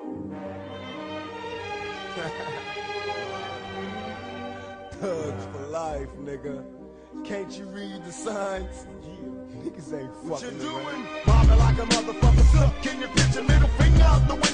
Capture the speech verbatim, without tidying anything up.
Thugs for life, nigga. Can't you read the signs? Yeah. Niggas ain't fucking What you doing? around. Mobbing like a motherfucker suck. Can you picture middle finger out the window?